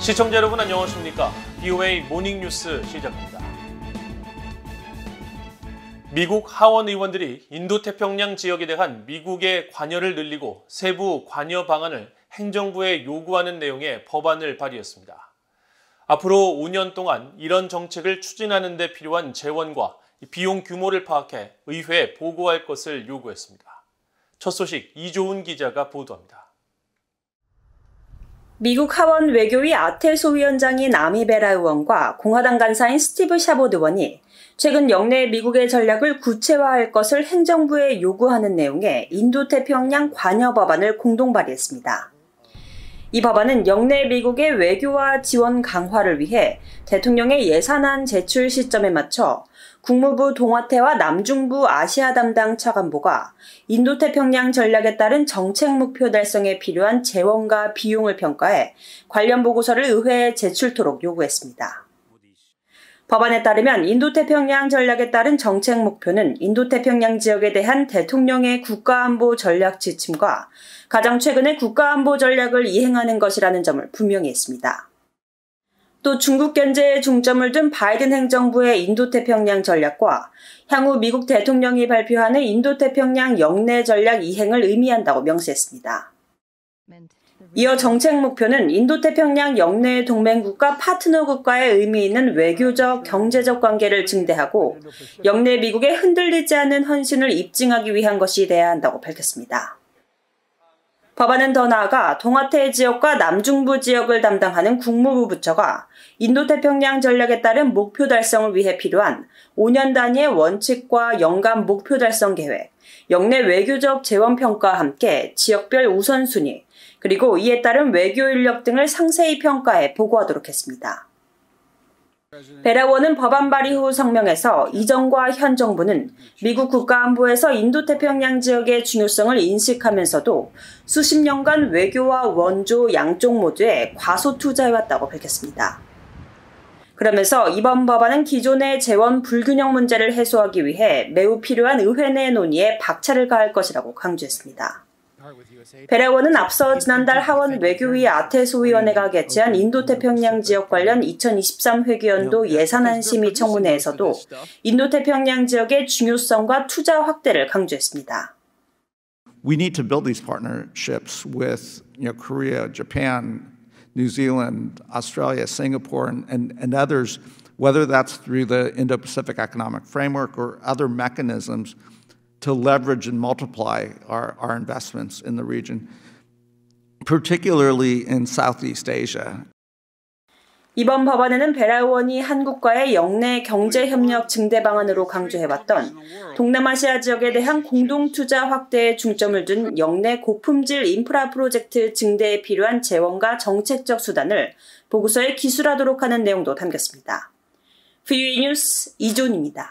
시청자 여러분 안녕하십니까? BOA 모닝뉴스 시작합니다. 미국 하원 의원들이 인도태평양 지역에 대한 미국의 관여를 늘리고 세부 관여 방안을 행정부에 요구하는 내용의 법안을 발의했습니다. 앞으로 5년 동안 이런 정책을 추진하는 데 필요한 재원과 비용 규모를 파악해 의회에 보고할 것을 요구했습니다. 첫 소식 이조은 기자가 보도합니다. 미국 하원 외교위 아텔 소위원장인 아미 베라 의원과 공화당 간사인 스티브 샤보드 의원이 최근 영내 미국의 전략을 구체화할 것을 행정부에 요구하는 내용의 인도태평양 관여 법안을 공동 발의했습니다. 이 법안은 영내 미국의 외교와 지원 강화를 위해 대통령의 예산안 제출 시점에 맞춰 국무부 동아태와 남중부 아시아 담당 차관보가 인도태평양 전략에 따른 정책 목표 달성에 필요한 재원과 비용을 평가해 관련 보고서를 의회에 제출토록 요구했습니다. 법안에 따르면 인도태평양 전략에 따른 정책 목표는 인도태평양 지역에 대한 대통령의 국가안보 전략 지침과 가장 최근의 국가안보 전략을 이행하는 것이라는 점을 분명히 했습니다. 또 중국 견제에 중점을 둔 바이든 행정부의 인도태평양 전략과 향후 미국 대통령이 발표하는 인도태평양 영내 전략 이행을 의미한다고 명시했습니다. 이어 정책 목표는 인도태평양 영내 동맹국가 파트너국과의 의미 있는 외교적, 경제적 관계를 증대하고 영내 미국의 흔들리지 않는 헌신을 입증하기 위한 것이 돼야 한다고 밝혔습니다. 법안은 더 나아가 동아태 지역과 남중부 지역을 담당하는 국무부 부처가 인도태평양 전략에 따른 목표 달성을 위해 필요한 5년 단위의 원칙과 연간 목표 달성 계획, 영내 외교적 재원 평가와 함께 지역별 우선순위, 그리고 이에 따른 외교 인력 등을 상세히 평가해 보고하도록 했습니다. 베라 의원은 법안 발의 후 성명에서 이전과 현 정부는 미국 국가안보에서 인도태평양 지역의 중요성을 인식하면서도 수십 년간 외교와 원조 양쪽 모두에 과소 투자해왔다고 밝혔습니다. 그러면서 이번 법안은 기존의 재원 불균형 문제를 해소하기 위해 매우 필요한 의회 내 논의에 박차를 가할 것이라고 강조했습니다. 베라 의원은 앞서 지난달 하원 외교위 아텔 소위원회가 개최한 인도태평양 지역 관련 2023 회계연도 예산안 심의 청문회에서도 인도태평양 지역의 중요성과 투자 확대를 강조했습니다. We need to build these partnerships with Korea, Japan, New Zealand, Australia, Singapore, and others, whether that's through the Indo-Pacific Economic Framework or other mechanisms to leverage and multiply our investments in the region, particularly in Southeast Asia. 이번 법안에는 베라 의원이 한국과의 영내 경제협력 증대 방안으로 강조해왔던 동남아시아 지역에 대한 공동투자 확대에 중점을 둔 영내 고품질 인프라 프로젝트 증대에 필요한 재원과 정책적 수단을 보고서에 기술하도록 하는 내용도 담겼습니다. BOA 뉴스 이조은입니다.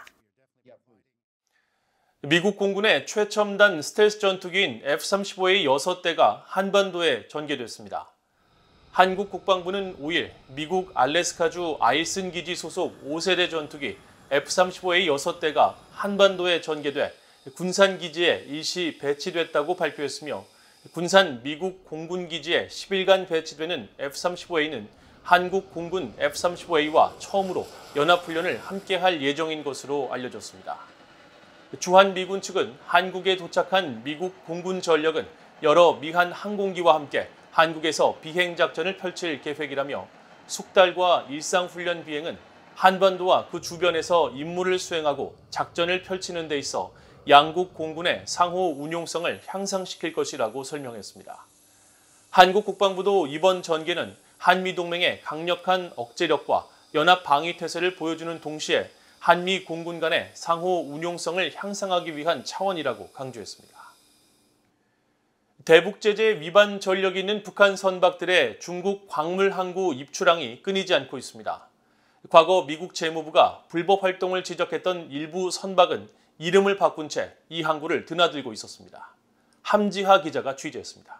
미국 공군의 최첨단 스텔스 전투기인 F-35의 6대가 한반도에 전개됐습니다. 한국 국방부는 5일 미국 알래스카주 아이슨 기지 소속 5세대 전투기 F-35의 6대가 한반도에 전개돼 군산 기지에 일시 배치됐다고 발표했으며 군산 미국 공군 기지에 10일간 배치되는 F-35A는 한국 공군 F-35A와 처음으로 연합훈련을 함께할 예정인 것으로 알려졌습니다. 주한미군 측은 한국에 도착한 미국 공군 전력은 여러 미한 항공기와 함께 한국에서 비행작전을 펼칠 계획이라며 숙달과 일상훈련 비행은 한반도와 그 주변에서 임무를 수행하고 작전을 펼치는 데 있어 양국 공군의 상호 운용성을 향상시킬 것이라고 설명했습니다. 한국 국방부도 이번 전개는 한미동맹의 강력한 억제력과 연합 방위태세를 보여주는 동시에 한미 공군 간의 상호 운용성을 향상하기 위한 차원이라고 강조했습니다. 대북제재 위반 전력이 있는 북한 선박들의 중국 광물 항구 입출항이 끊이지 않고 있습니다. 과거 미국 재무부가 불법 활동을 지적했던 일부 선박은 이름을 바꾼 채 이 항구를 드나들고 있었습니다. 함지하 기자가 취재했습니다.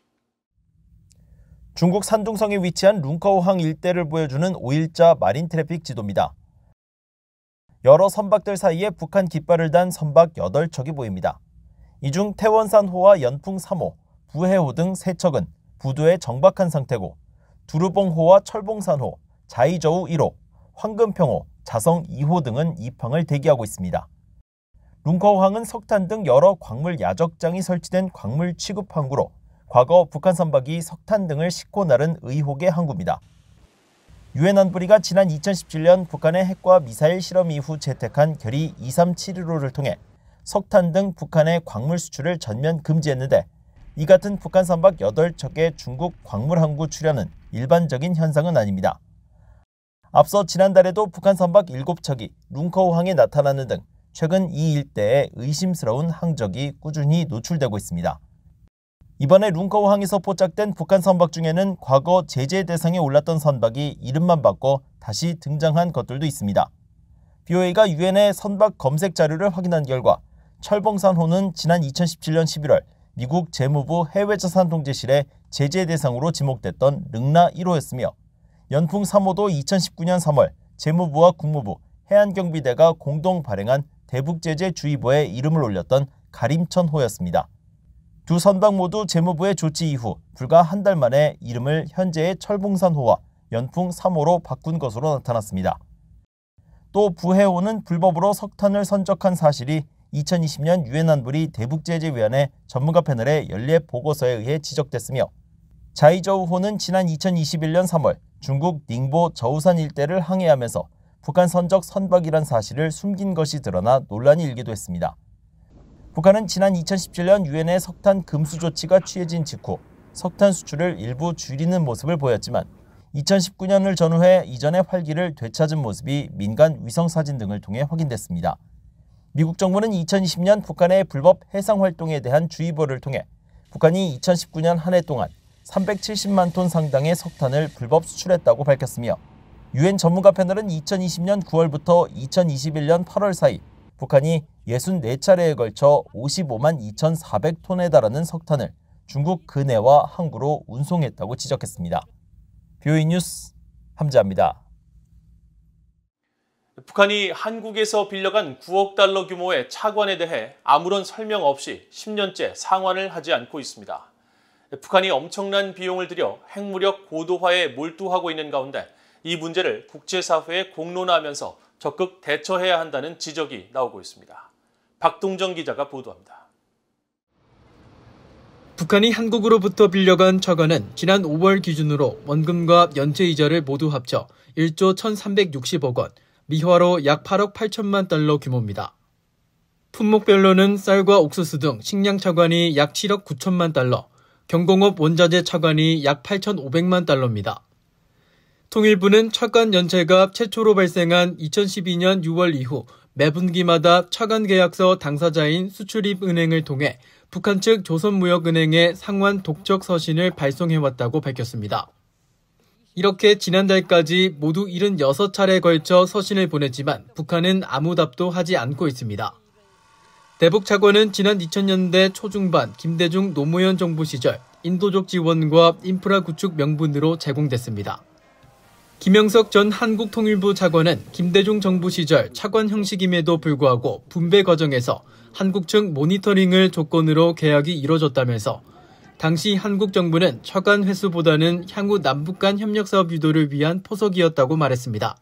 중국 산둥성에 위치한 룽커우항 일대를 보여주는 5일자 마린 트래픽 지도입니다. 여러 선박들 사이에 북한 깃발을 단 선박 8척이 보입니다. 이 중 태원산호와 연풍 3호, 부해호 등 3척은 부두에 정박한 상태고 두루봉호와 철봉산호, 자이저우 1호, 황금평호, 자성 2호 등은 입항을 대기하고 있습니다. 룽커우항은 석탄 등 여러 광물 야적장이 설치된 광물 취급 항구로 과거 북한 선박이 석탄 등을 싣고 나른 의혹의 항구입니다. 유엔 안보리가 지난 2017년 북한의 핵과 미사일 실험 이후 채택한 결의 2371호를 통해 석탄 등 북한의 광물 수출을 전면 금지했는데 이 같은 북한 선박 8척의 중국 광물 항구 출현은 일반적인 현상은 아닙니다. 앞서 지난달에도 북한 선박 7척이 룽커우항에 나타나는 등 최근 이 일대에 의심스러운 항적이 꾸준히 노출되고 있습니다. 이번에 룽커우항에서 포착된 북한 선박 중에는 과거 제재 대상에 올랐던 선박이 이름만 바꿔 다시 등장한 것들도 있습니다. BOA가 유엔의 선박 검색 자료를 확인한 결과 철봉산호는 지난 2017년 11월 미국 재무부 해외자산통제실의 제재 대상으로 지목됐던 릉나 1호였으며 연풍 3호도 2019년 3월 재무부와 국무부, 해안경비대가 공동 발행한 대북제재주의보에 이름을 올렸던 가림천호였습니다. 두 선박 모두 재무부의 조치 이후 불과 한 달 만에 이름을 현재의 철봉산호와 연풍 3호로 바꾼 것으로 나타났습니다. 또 부해호는 불법으로 석탄을 선적한 사실이 2020년 유엔 안보리 대북제재위원회 전문가 패널의 연례 보고서에 의해 지적됐으며 자이저우호는 지난 2021년 3월 중국 닝보 저우산 일대를 항해하면서 북한 선적 선박이란 사실을 숨긴 것이 드러나 논란이 일기도 했습니다. 북한은 지난 2017년 유엔의 석탄 금수 조치가 취해진 직후 석탄 수출을 일부 줄이는 모습을 보였지만 2019년을 전후해 이전의 활기를 되찾은 모습이 민간 위성사진 등을 통해 확인됐습니다. 미국 정부는 2020년 북한의 불법 해상 활동에 대한 주의보를 통해 북한이 2019년 한 해 동안 370만 톤 상당의 석탄을 불법 수출했다고 밝혔으며 유엔 전문가 패널은 2020년 9월부터 2021년 8월 사이 북한이 64차례에 걸쳐 55만 2,400톤에 달하는 석탄을 중국 근해와 항구로 운송했다고 지적했습니다. BOA 뉴스 함재합니다. 북한이 한국에서 빌려간 9억 달러 규모의 차관에 대해 아무런 설명 없이 10년째 상환을 하지 않고 있습니다. 북한이 엄청난 비용을 들여 핵무력 고도화에 몰두하고 있는 가운데 이 문제를 국제사회에 공론화하면서 적극 대처해야 한다는 지적이 나오고 있습니다. 박동정 기자가 보도합니다. 북한이 한국으로부터 빌려간 차관은 지난 5월 기준으로 원금과 연체 이자를 모두 합쳐 1조 1,360억 원, 미화로 약 8억 8천만 달러 규모입니다. 품목별로는 쌀과 옥수수 등 식량 차관이 약 7억 9천만 달러, 경공업 원자재 차관이 약 8,500만 달러입니다. 통일부는 차관 연체가 최초로 발생한 2012년 6월 이후 매분기마다 차관 계약서 당사자인 수출입은행을 통해 북한 측 조선무역은행에 상환 독적 서신을 발송해왔다고 밝혔습니다. 이렇게 지난달까지 모두 76차례에 걸쳐 서신을 보냈지만 북한은 아무 답도 하지 않고 있습니다. 대북차관은 지난 2000년대 초중반 김대중 노무현 정부 시절 인도적 지원과 인프라 구축 명분으로 제공됐습니다. 김영석 전 한국통일부 차관은 김대중 정부 시절 차관 형식임에도 불구하고 분배 과정에서 한국 측 모니터링을 조건으로 계약이 이뤄졌다면서 당시 한국 정부는 차관 횟수보다는 향후 남북 간 협력 사업 유도를 위한 포석이었다고 말했습니다.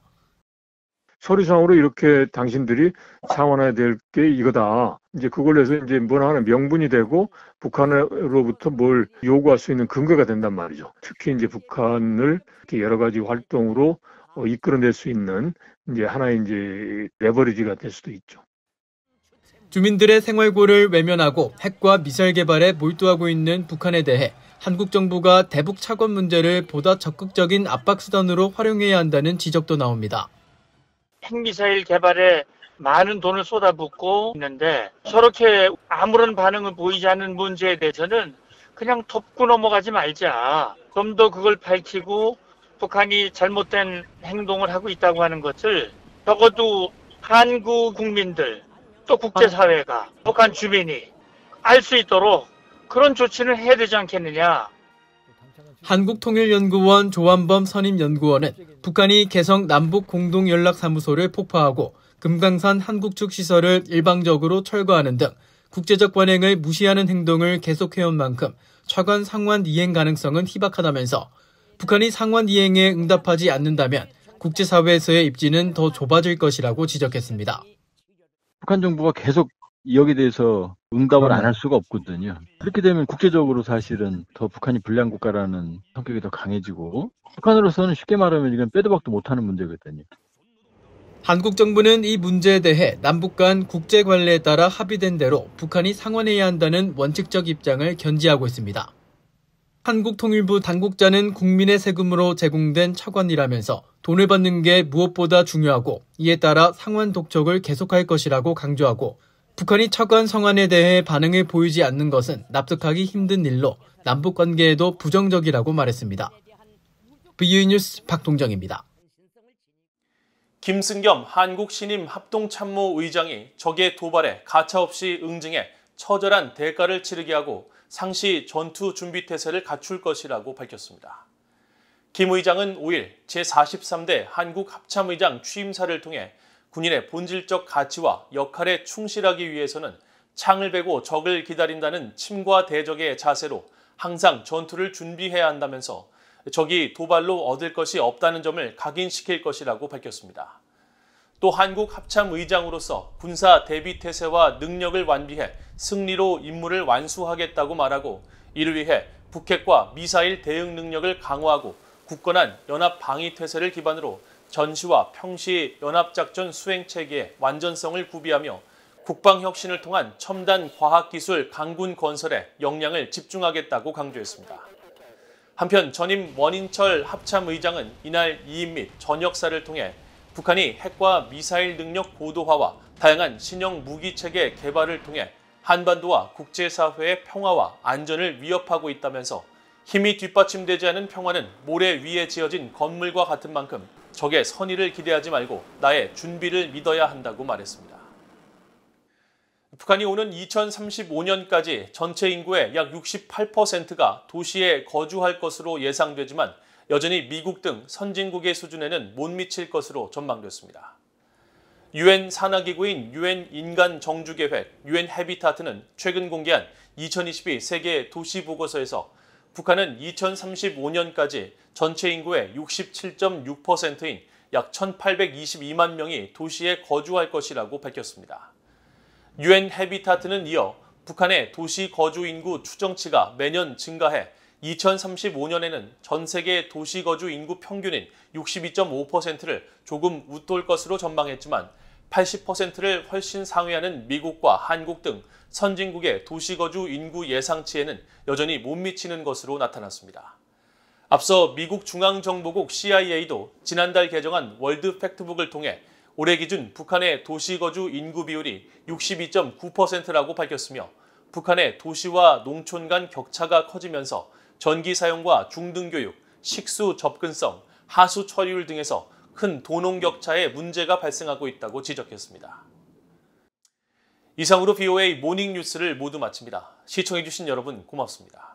서류상으로 이렇게 당신들이 상환해야 될 게 이거다. 이제 그걸로 해서 이제 뭐나 하는 명분이 되고 북한으로부터 뭘 요구할 수 있는 근거가 된단 말이죠. 특히 이제 북한을 이렇게 여러 가지 활동으로 이끌어낼 수 있는 이제 하나의 이제 레버리지가 될 수도 있죠. 주민들의 생활고를 외면하고 핵과 미사일 개발에 몰두하고 있는 북한에 대해 한국 정부가 대북 차관 문제를 보다 적극적인 압박 수단으로 활용해야 한다는 지적도 나옵니다. 핵미사일 개발에 많은 돈을 쏟아붓고 있는데 저렇게 아무런 반응을 보이지 않는 문제에 대해서는 그냥 덮고 넘어가지 말자. 좀 더 그걸 밝히고 북한이 잘못된 행동을 하고 있다고 하는 것을 적어도 한국 국민들 또 국제사회가 북한 주민이 알 수 있도록 그런 조치를 해야 되지 않겠느냐. 한국통일연구원 조한범 선임연구원은 북한이 개성 남북공동연락사무소를 폭파하고 금강산 한국 측 시설을 일방적으로 철거하는 등 국제적 관행을 무시하는 행동을 계속해온 만큼 차관 상환 이행 가능성은 희박하다면서 북한이 상환 이행에 응답하지 않는다면 국제사회에서의 입지는 더 좁아질 것이라고 지적했습니다. 북한 정부가 계속 여기에 대해서 응답을 안 할 수가 없거든요. 그렇게 되면 국제적으로 사실은 더 북한이 불리한 국가라는 성격이 더 강해지고 북한으로서는 쉽게 말하면 이건 빼도 박도 못하는 문제거든요. 한국 정부는 이 문제에 대해 남북 간 국제 관례에 따라 합의된 대로 북한이 상환해야 한다는 원칙적 입장을 견지하고 있습니다. 한국통일부 당국자는 국민의 세금으로 제공된 차관이라면서 돈을 받는 게 무엇보다 중요하고 이에 따라 상환 독촉을 계속할 것이라고 강조하고 북한이 차관 성환에 대해 반응을 보이지 않는 것은 납득하기 힘든 일로 남북 관계에도 부정적이라고 말했습니다. VOE 뉴스 박동정입니다. 김승겸 한국신임합동참모의장이 적의 도발에 가차없이 응징해 처절한 대가를 치르게 하고 상시 전투 준비 태세를 갖출 것이라고 밝혔습니다. 김 의장은 5일 제43대 한국합참의장 취임사를 통해 군인의 본질적 가치와 역할에 충실하기 위해서는 창을 베고 적을 기다린다는 침과 대적의 자세로 항상 전투를 준비해야 한다면서 적이 도발로 얻을 것이 없다는 점을 각인시킬 것이라고 밝혔습니다. 또 한국합참의장으로서 군사 대비 태세와 능력을 완비해 승리로 임무를 완수하겠다고 말하고 이를 위해 북핵과 미사일 대응 능력을 강화하고 굳건한 연합 방위 태세를 기반으로 전시와 평시 연합작전 수행 체계의 완전성을 구비하며 국방혁신을 통한 첨단 과학기술 강군 건설에 역량을 집중하겠다고 강조했습니다. 한편 전임 원인철 합참의장은 이날 이인 및 전역사를 통해 북한이 핵과 미사일 능력 고도화와 다양한 신형 무기체계 개발을 통해 한반도와 국제사회의 평화와 안전을 위협하고 있다면서 힘이 뒷받침되지 않은 평화는 모래 위에 지어진 건물과 같은 만큼 적의 선의를 기대하지 말고 나의 준비를 믿어야 한다고 말했습니다. 북한이 오는 2035년까지 전체 인구의 약 68%가 도시에 거주할 것으로 예상되지만 여전히 미국 등 선진국의 수준에는 못 미칠 것으로 전망됐습니다. 유엔 산하기구인 유엔 인간 정주 계획 유엔 해비타트는 최근 공개한 2022 세계 도시 보고서에서 북한은 2035년까지 전체 인구의 67.6%인 약 1,822만 명이 도시에 거주할 것이라고 밝혔습니다. 유엔 해비타트는 이어 북한의 도시 거주 인구 추정치가 매년 증가해 2035년에는 전 세계 도시 거주 인구 평균인 62.5%를 조금 웃돌 것으로 전망했지만 80%를 훨씬 상회하는 미국과 한국 등 선진국의 도시 거주 인구 예상치에는 여전히 못 미치는 것으로 나타났습니다. 앞서 미국 중앙정보국 CIA도 지난달 개정한 월드 팩트북을 통해 올해 기준 북한의 도시 거주 인구 비율이 62.9%라고 밝혔으며 북한의 도시와 농촌 간 격차가 커지면서 전기 사용과 중등교육, 식수 접근성, 하수 처리율 등에서 큰 도농 격차에 문제가 발생하고 있다고 지적했습니다. 이상으로 VOA 모닝 뉴스를 모두 마칩니다. 시청해주신 여러분 고맙습니다.